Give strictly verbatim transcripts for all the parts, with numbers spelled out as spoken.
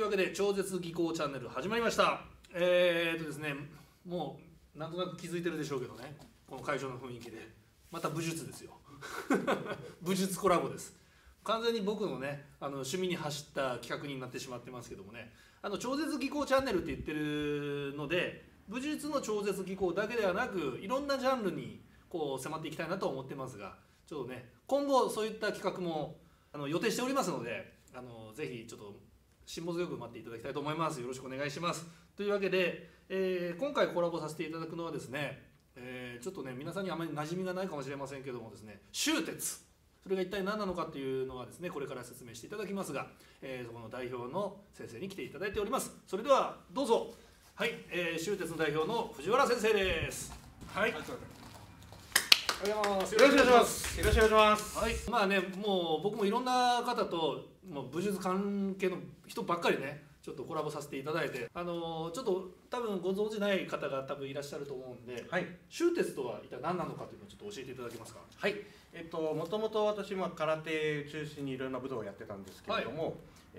わけで超絶技巧チャンネル始まりました。えー、っとですねもうなんとなく気づいてるでしょうけどね、この会場の雰囲気でまた武術ですよ武術コラボです。完全に僕のねあの趣味に走った企画になってしまってますけどもね、あの超絶技巧チャンネルって言ってるので、武術の超絶技巧だけではなくいろんなジャンルにこう迫っていきたいなと思ってますが、ちょっとね今後そういった企画もあの予定しておりますので、あのぜひちょっと辛抱強く待っていただきたいと思います。よろしくお願いします。というわけで、えー、今回コラボさせていただくのはですね、えー、ちょっとね皆さんにあまり馴染みがないかもしれませんけどもですね、終鉄、それが一体何なのかっていうのはですねこれから説明していただきますが、えー、そこの代表の先生に来ていただいております。それではどうぞ。はい、えー、終鉄の代表の藤原先生です。はい、はい、よろしくお願いします。 よろしくお願いします。 はい、まあね、もう僕もいろんな方ともう武術関係の人ばっかりね、ちょっとコラボさせていただいて、あのー、ちょっと多分ご存じない方が多分いらっしゃると思うんで、はい、終鉄とは一体何なのかというのをちょっと教えていただけますか。 はい、えっともともと私も空手中心にいろんな武道をやってたんですけれども、はい、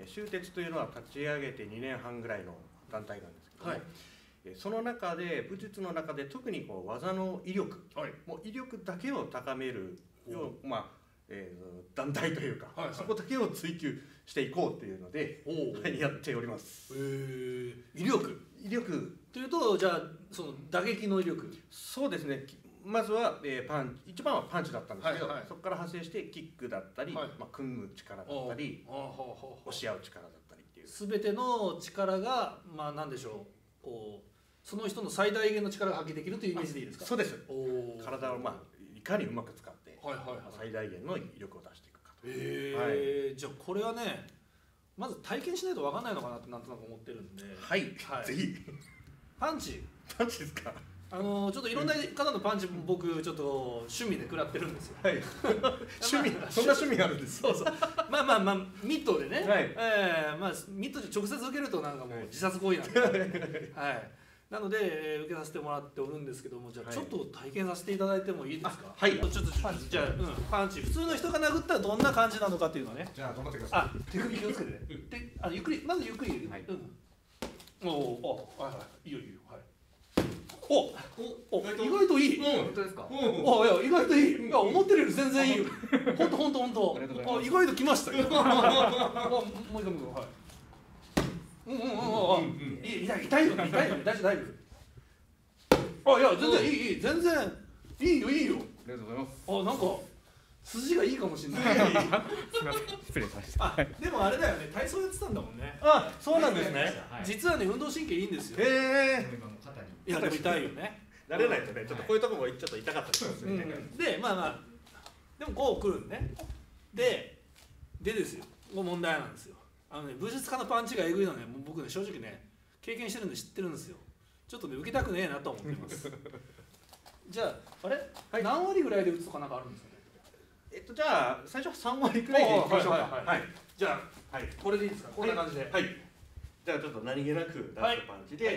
終鉄というのは立ち上げてにねんはんぐらいの団体なんですけども、はい、その中で武術の中で特にこう技の威力、はい、もう威力だけを高めるよう、まあえー、団体というか、はいはい、そこだけを追求していこうというので、はい、やっております。 えー、威力威力というと、じゃあその打撃の威力。 そうですね、まずは、えー、パン一番はパンチだったんですけど、はいはい、そこから派生してキックだったり、はい、まあ、組む力だったり押し合う力だったりっていう、 全ての力がまあ何でしょう、こうその人の最大限の力が発揮できるというイメージでいいですか。 そうです。体を、まあ、いかにうまく使って、はいはいはい、最大限の威力を出していくかと。 へえ、はい、じゃあこれはねまず体験しないと分かんないのかなってなんとなく思ってるんで、 はい、はい、ぜひ。 パンチパンチですか。 あのちょっといろんな方のパンチ僕ちょっと趣味で食らってるんですよ。 はい。趣味、そんな趣味があるんです。 そうそう。まあまあまあミットでね、はい、えー、まあミットで直接受けるとなんかもう自殺行為なんで、はい。なので、えー、受けさせてもらっておるんですけども、じゃあちょっと体験させていただいてもいいですか。 はい。 ちょっとパンチ、じゃあ、うん、パンチ普通の人が殴ったらどんな感じなのかっていうのはね。 じゃあ頑張ってください。 あ、手首気をつけてね。で、あのゆっくり、まずゆっくり。はい。うん。おお、はいはい、いいよいいよ、はい。お、お、意外といい。 本当ですか。 お、いや意外といい。いや思ってるより全然いいよ。本当本当本当。あ、意外と来ましたよ。もう一回もう一回、はい。うんうんうんうん。痛い痛いよ痛いよ、大丈夫大丈夫。あ、いや全然いいいい、全然いいよいいよ。 ありがとうございます。 あ、なんか筋がいいかもしれない。 すみません、失礼しました。 あ、でもあれだよね、体操やってたんだもんね。 あ、そうなんですね。 実はね運動神経いいんですよ。 へえ。 いやでも痛いよね。 慣れないとね、ちょっとこういうところもちょっと痛かったりしますよね。 で、まあまあでもこう来るんね。で、でですよ。もう問題なんですよ。あのね、武術家のパンチがえぐいのね、もう僕ね正直ね経験してるんで知ってるんですよ。ちょっとね受けたくねえなと思ってます。じゃああれ、はい、何割ぐらいで打つとかなんかあるんですかね。 えっとじゃあ最初は三割くらいでいきましょうか。 はい。じゃあ、はい、これでいいですか。こんな感じで。 はい。じゃあちょっと何気なく出すパンチで。はい。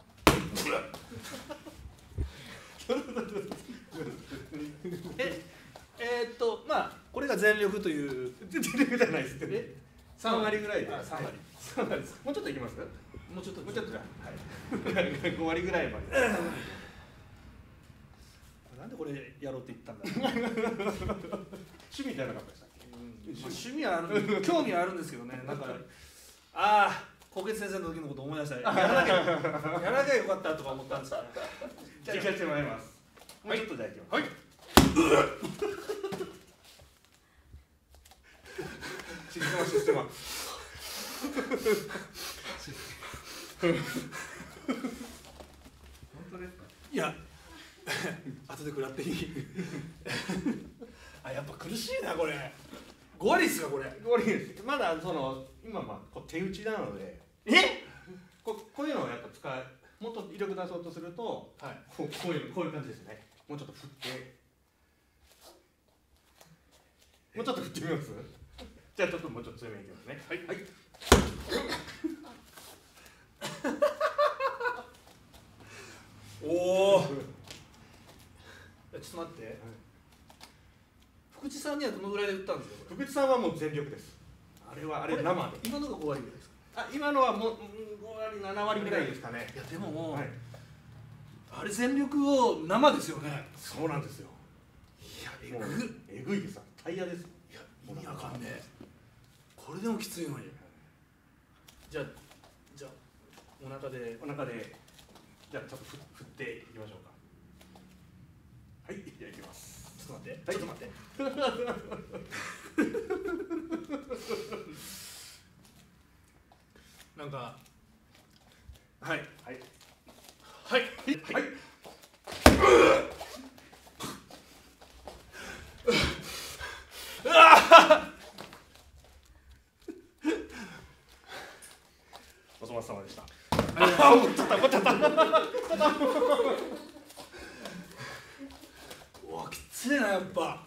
え、えー、っとまあこれが全力という全力じゃないですけど。三割ぐらいで。 三割。 三割です。もうちょっといきます？ もうちょっともうちょっとじゃあ。はい。五割ぐらいまで。 なんでこれやろうって言ったんだ。 趣味じゃなかったでしたっけ？ 趣味はある、興味はあるんですけどね。なんかああ、小月先生の時のこと思い出した。やらなきゃやらなきゃよかったとか思ったんですよ。 じゃあ行かせてもらいます。もうちょっとじゃあ行きます。はい。システマシステマ。本当ですか？ いや。後で食らっていい。あ、やっぱ苦しいなこれ。ご割ですかこれ。 ご割です。まだその今まあこう手打ちなので。 え？ ここういうのをやっぱ使う。もっと威力出そうとすると、はい、こうこういうこういう感じですね。もうちょっと振って。もうちょっと振ってみます。じゃあちょっともうちょっと強めにいきますね。はい。はい。 おお。ちょっと待って、はい、福地さんにはどのぐらいで打ったんですか。 福地さんはもう全力です。あれはあれ生で。 今のがご割ぐらいですか。 あ、今のはもうご割なな割ぐらいですかね。 いやでももう、 はい、 あれ全力を生ですよね。 そうなんですよ。 いやえぐえぐいです。タイヤです。 いや意味わかんねえ。これでもきついのに。じゃあじゃあお腹でお腹でじゃあちょっとふ振っていきましょうか。はい、じゃあいきます。 ちょっと待って、 はい、 ちょっと待ってなんかはいはいはいはいはい。お粗末様でした。ああ、思っちゃった思っちゃった。 うわきついなやっぱ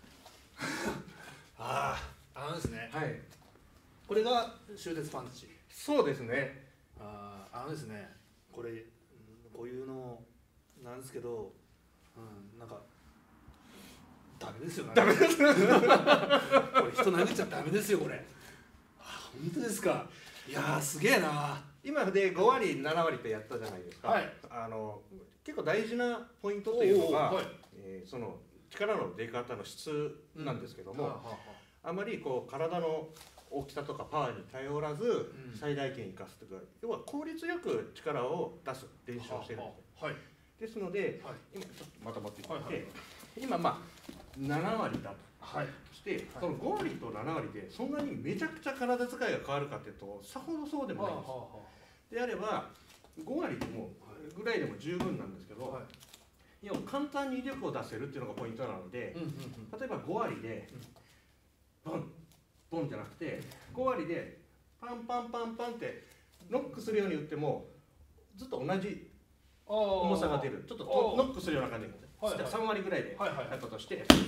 あああのですね、 はい。 これが終鉄パンチ。 そうですね。 あああのですね、これうんこういうのなんですけど、うんなんかダメですよね。ダメです。これ人殴っちゃダメですよこれ。あ本当ですか。いやーすげえな。 今でご割なな割ってやったじゃないですか。 はい。 あの結構大事なポイントというのが、 はい、 えー、その力の出方の質なんですけども、 うんはあはあまりこう体の大きさとかパワーに頼らず、 うん最大限生かすというか、要は効率よく力を出す練習をしてるんですね。 あはいですので、 はい今ちょっとまた持ってきて、 はいはい今まあなな割だとはいして、そのご割となな割でそんなにめちゃくちゃ体使いが変わるかというとさほどそうでもないんです。 はであればご割でもぐらいでも十分なんですけど、 はい要は簡単に威力を出せるっていうのがポイントなので、 うんうんうん例えばご割でボンボンじゃなくてご割でパンパンパンパンってノックするように打ってもずっと同じ重さが出る。ちょっととノックするような感じで、 はいはいじゃあさん割ぐらいではいはいやったとして、こ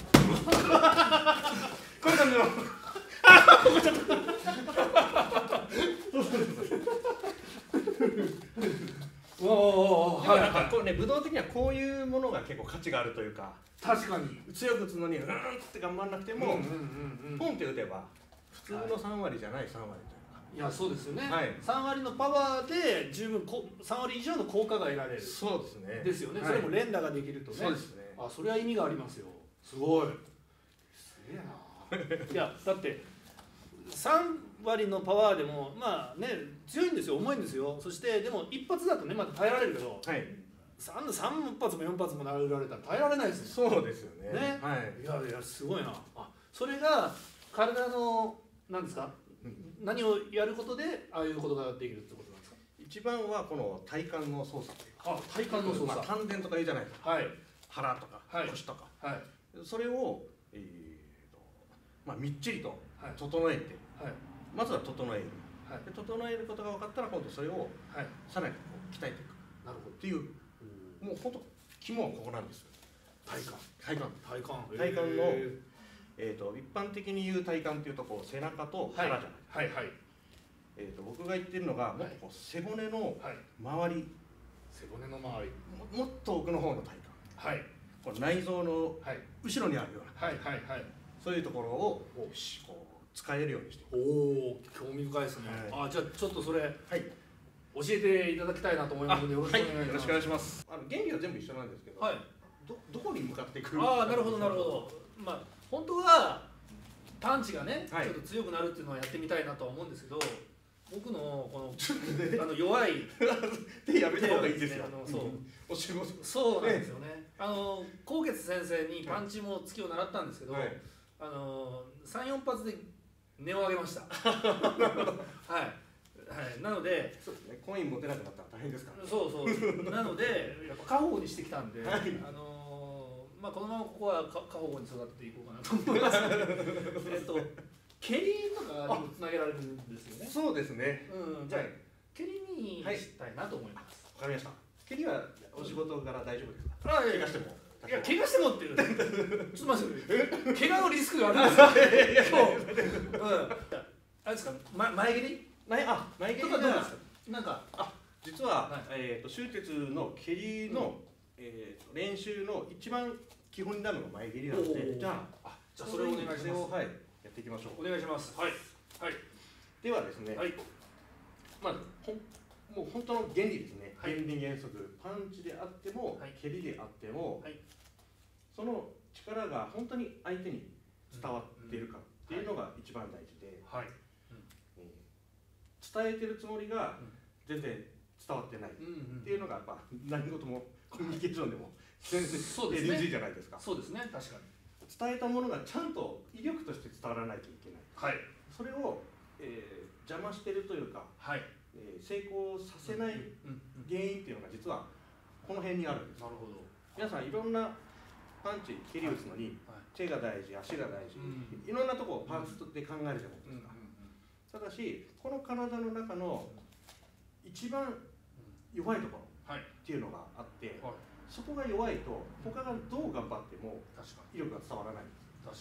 ういう感じのおおはいはいはい、これね、武道的にはこういうものが結構価値があるというか、 確かに強く打つのにうんって頑張らなくても、ポンって打てば普通のさん割じゃないさん割というか、 いやそうですよね、 はい、 さん割のパワーで十分こさん割以上の効果が得られる。 そうですねですよね、 はい、 それも連打ができるとね。 そうですね。 あそれは意味がありますよ。すごいすげえないやだってさん割のパワーでもまあね強いんですよ、重いんですよ。そしてでも一発だとねまた耐えられるけど、 はい、 さん, さん発もよん発も殴られたら耐えられないですよ。 そうですよね。 ね、 はい、 いやいやすごいな。あそれが体の何ですか、うん、何をやることでああいうことができるってことなんですか。 一番はこの体幹の操作というか、 あ体幹の操作、 まあ、丹田とか言うじゃないですか、 はい、 腹とか、 はい、 腰とか、 はい、 それを、えーとまあ、みっちりと整えて、はい、まずは整える、はい、で整えることが分かったら今度それをさらにこう鍛えていく、なるほどっていう、もう本当肝はここなんですよ。 体幹体幹体幹体幹の、えー、と一般的に言う体幹っていうとこう背中と腹じゃないですか、はいはいはい、えー、と僕が言ってるのがもっとこう背骨の周り、 背骨の周りも, もっと奥の方の体幹、はい、この内臓の後ろにあるような、はいはいはい、そういうところをこう使えるようにしていく。 おお興味深いですね、はい、あじゃあちょっとそれ、はい、教えていただきたいなと思いますのでよろしくお願いします。はい、よろしくお願いします。あの原理は全部一緒なんですけど、はい、ど, どこに向かってくるか。ああなるほどなるほど。まあ本当はパンチがね、はい、ちょっと強くなるっていうのはやってみたいなとは思うんですけど、僕のこのあの弱い手やめた方がいいですよ。 あのそうお仕事そうなんですよね。あの高月先生にパンチも突きを習ったんですけど、はい、あのさん、よん発で値を上げました。はい。はい、なので、 そうですね、コイン持てなくなったら大変ですから、ね、 そうそうなのでやっぱ過保護にしてきたんで、はい、あのー、まあこのままここは過保護に育てていこうかなと思いますえっと蹴りとかにもつなげられるんですよね。そうですね、うん、じゃあ、はい、蹴りにしたいなと思います。 わ、はい、かりました。蹴りはお仕事柄大丈夫ですか。あ、怪我してもいや怪我してもっていうちょっと待って怪我のリスクがあるんですよ。今日、うん、あれですか、ま、前蹴り前あ前蹴りがどうですか。なんかあ実は、はい、えーと終鉄の蹴りの、うん、えーと練習の一番基本になるのが前蹴りなので、じゃあ、あじゃあそれをお願いします。はい、やっていきましょう。 お願いします。はいはい。 ではですね、はい、 まあほんもう本当の原理ですね、 はい、 原理原則、パンチであっても、はい、蹴りであっても、はい、その力が本当に相手に伝わっているかっていうのが一番大事で、はい、えー、伝えてるつもりが全然伝わってないっていうのがやっぱ何事もコミュニケーションでも全然 エヌジー じゃないですか。 そうですね、確かに伝えたものがちゃんと威力として伝わらないといけない、はい、それを、えー、邪魔してるというか、はい、えー、成功させない原因っていうのが実はこの辺にあるんです。なるほど。皆さんいろんなパンチ蹴り打つのに、はいはい、手が大事、足が大事、うん、いろんなところをパーツで考えるじゃないですか、うん、ただしこの体の中の一番弱いところっていうのがあって、はい、そこが弱いと他がどう頑張っても威力が伝わらないんです。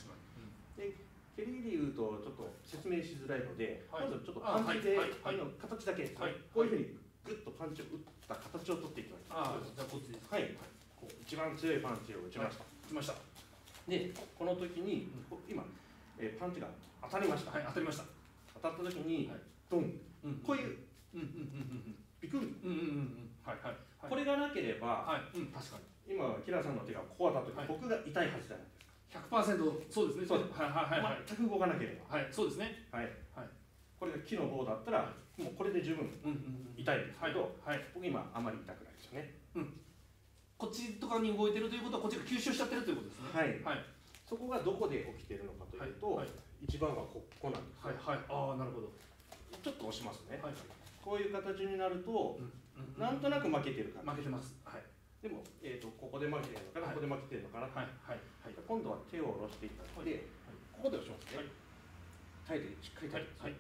確かに、うん、で蹴りで言うとちょっと説明しづらいので、はい、まずちょっとパンチで、はいはい、形だけ、はい、こういうふうにグッとパンチを打った形を取っていきます。ああ、じゃあこっちです。はい、こう一番強いパンチを打ちました。はい、打ちました。でこの時に、うん、今、えー、パンチが当たりました。はい、当たりました。当たった時に、はい、ドン、うん、こういう、うんうんうんうん、ビクン、うんうんうんうん、はいはい。これがなければ、はい、うん、確かに今キラさんの手がこう当たった時、はい、僕が痛いはずじゃないですか。ひゃくパーセント そうですね。そうです。はいはいはい。全く動かなければ。はい、そうですね。はい。はい。これが木の棒だったら、もうこれで十分痛いですけど、はい。僕今あまり痛くないですよね。うん。こっちとかに動いてるということは、こっちが吸収しちゃってるということですね。はい。はい。そこがどこで起きてるのかというと、はい、一番はここなんです。はいはい。ああ、なるほど。ちょっと押しますね。はい。こういう形になると、なんとなく負けてる感じ。負けてます。はい。でも、えーと、ここで負けてるのかな、はい、ここで負けてるのかな、はいはいはい、今度は手を下ろしていただいて、はい、ここで押しますね、はい、耐えてしっかり耐えて、はい、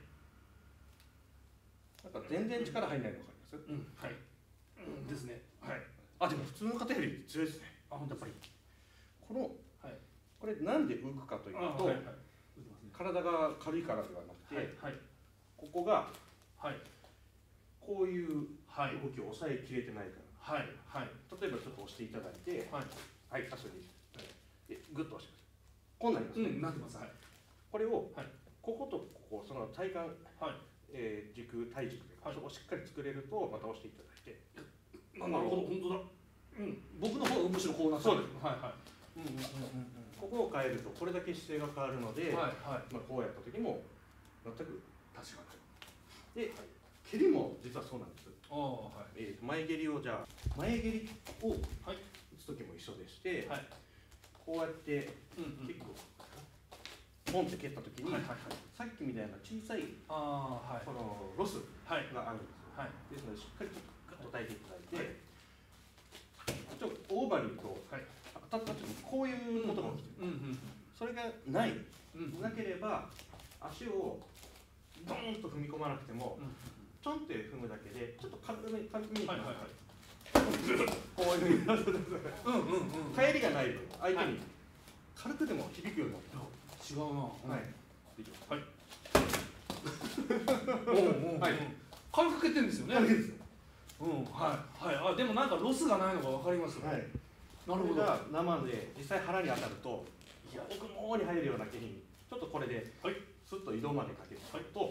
なんか全然力入らないの分かります？うん、はい、うん、ですね、はい、あ、でも普通の方より強いですね。あ、本当やっぱりこの、はい、これなんで浮くかというと、はいはい、体が軽いからではなくて、はいはい、ここが、はい、こういう動きを抑えきれてないから、はいはい、例えばちょっと押していただいて、はい、はい、足をでグッと押します。こうなりますね。うん、なってます。はい。これを、はい、こことここその体幹、はい、えー、軸体軸で、はい、そこをしっかり作れるとまた押していただいて。なるほど、本当だ。うん、僕の方がむしろこうなってる。そうです。はいはい。うんうんうんうん。ここを変えるとこれだけ姿勢が変わるので、はいはい、まあこうやった時も全く確かに。で、蹴りも実はそうなんです。はい、えー、前蹴りをじゃあ前蹴りを打つ時も一緒でして、はい、こうやって結構ポンって蹴った時に、はいはいはい、さっきみたいな小さいあ、はい、このロスがあるんですよ、はい、ですのでしっかりとグッと叩いていただいて、はい、ちょっとオーバーに言うと、はい、当たった時にこういうことが起きてる、うんうんうん、それがない、うん、なければ足をドーンと踏み込まなくても、うん、ちょんって踏むだけでちょっと軽め軽めに、はいはいはい、こういうふうになるうんうんうん、帰りがない分相手に軽くでも響くようになる。違うな。はい。できます。はい。おおはい。軽く蹴ってるんですよね。軽くです。うん、はいはい。あ、でもなんかロスがないのがわかりますよ。はい。なるほど。生で実際腹に当たると奥の方に入るような蹴りにちょっとこれで、はい、スッと移動までかけると、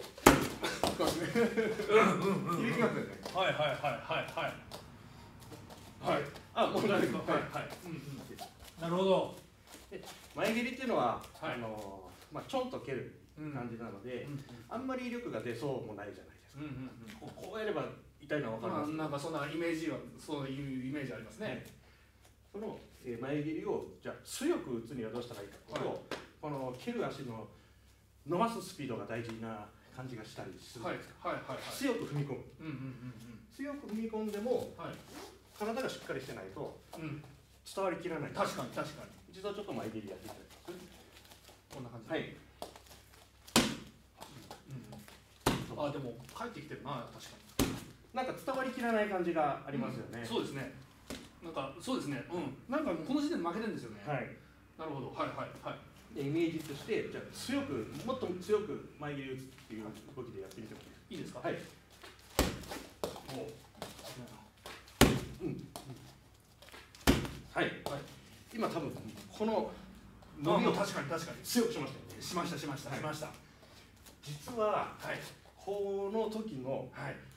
響きますよね。はいはいはいはいはい。はい。あ、もう大丈夫です。はいはい。うんうん。なるほど。で、前蹴りっていうのは、はい、あのまあちょんと蹴る感じなので、うんうん、あんまり威力が出そうもないじゃないですか。うんうんうん、こ, こうやれば痛いのは分かります。まあ、なんかそんなイメージはそういうイメージありますね。はい、その、えー、前蹴りをじゃあ強く打つにはどうしたらいいかというと、はい、この蹴る足の伸ばすスピードが大事な感じがしたりするんですか。はいはいはいはい、強く踏み込む。うんうんうんうん、強く踏み込んでも。はい、体がしっかりしてないと伝わりきらない。確かに確かに。一度ちょっと前蹴りやっていただきます。こんな感じ。はい。うんうん、あ、でも帰ってきてるな、確かに。なんか伝わりきらない感じがありますよね。うん、そうですね。なんかそうですね。うん。なんかこの時点で負けてるんですよね。はい。なるほど。はいはいはい。でイメージとしてじゃあ強くもっと強く前蹴り打つっていう動きでやってみてもいいですか。はい。おうん、はい、はい、今多分この伸びを確かに確かに強くしましたよね。しましたしました、はい、しました。実は、はい、この時の、はい、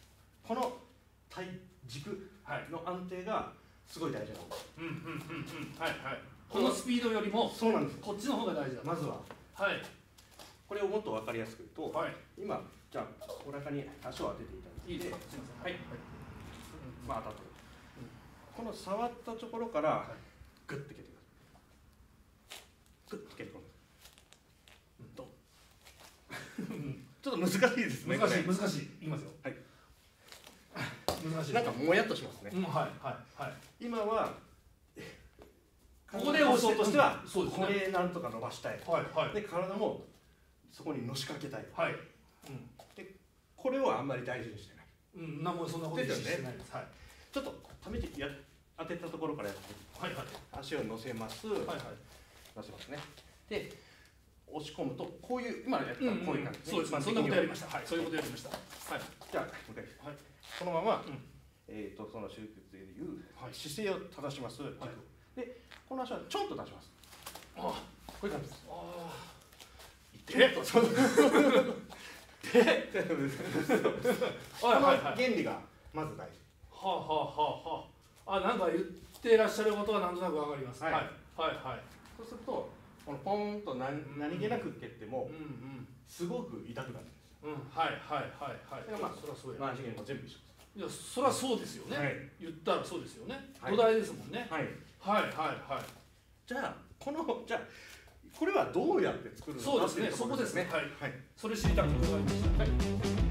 この体軸の安定がすごい大事なんです。 うんうんうんうんはいはい。このスピードよりもそうなんです。 こっちの方が大事だ。 まずははいこれをもっと分かりやすく言うと、 はい、 今じゃあお腹に足を当てていただいて、 いいですか。すみません。はい。 まあ当たってる。この触ったところからグッて蹴ってください。グッて蹴り込む。どう？ちょっと難しいですね。 難しい難しい。いきますよ。 はい。 難しい。 なんかもやっとしますね。 うんはいはいはい。 今はここで押そうとしては、 そうですね。これなんとか伸ばしたい。 はいはい。 で体もそこにのしかけたい。 はい。うん。 でこれをあんまり大事にしてない。 うん。なんもそんなこと意識してないです。はい。 ちょっと試してや当てたところからやって。 はいはい。 足を乗せます。はいはい。乗せますね。で押し込むとこういう今やったこういう感じ。 そうです。そんなことやりました。はい。そういうことやりました。はい。 じゃあもう一回。はい。このままえっとその手術でいう姿勢を正します。でこの足はちょんと出します。ああこういう感じです。ああ。えっ。そう。で、この原理がまず大事。 はあはあはあはあ。あ、なんか言ってらっしゃることはなんとなくわかります。はいはいはい。 そうするとこのポンと何何気なく蹴ってもすごく痛くなるんです。 うんはいはいはいはい。 まあそれはそうや。マンシゲンも全部一緒です。いやそれはそうですよね。言ったらそうですよね。土台ですもんね。 はいはいはいはい。 じゃあこのじゃあこれはどうやって作るのか。 そうですね。そこですね。はいはい。それ知りたくて伺いました。はい。